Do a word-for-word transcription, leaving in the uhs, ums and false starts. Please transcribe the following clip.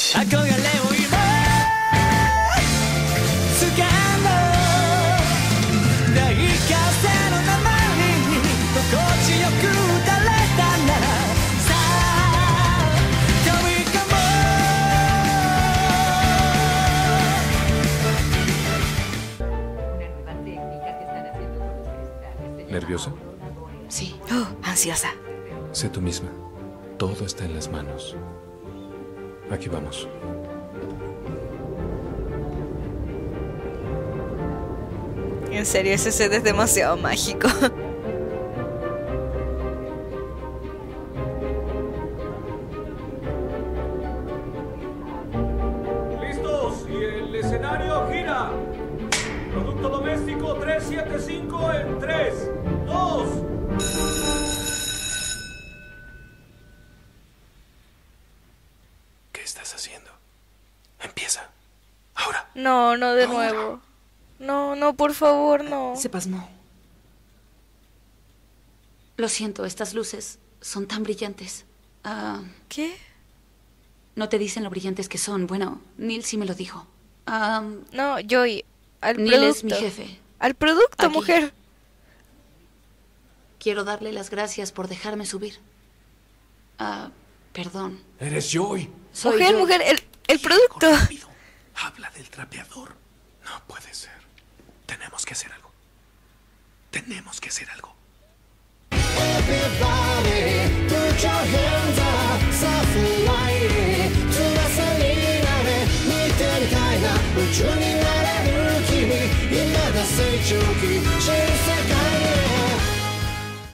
¿Nerviosa? Sí. Oh, ansiosa. Sé tú misma. Todo está en las manos. Aquí vamos. En serio, ese set es demasiado mágico. ¡Listos! Y el escenario gira. Producto doméstico trescientos setenta y cinco en tres, dos. ¿Qué estás haciendo? Empieza. Ahora. No, no de Ahora. nuevo. No, no, por favor, no. Se pasmó. Lo siento, estas luces son tan brillantes. Ah, ¿Qué? no te dicen lo brillantes que son. Bueno, Neil sí me lo dijo. Ah, No, Joy, al Neil producto. es mi jefe. Al producto, Aquí. mujer. Quiero darle las gracias por dejarme subir. Ah, perdón. Eres Joy. Soy Mujer, yo. mujer, el, el producto. Rápido. Habla del trapeador. No puede ser. Tenemos que hacer algo. Tenemos que hacer algo. Everybody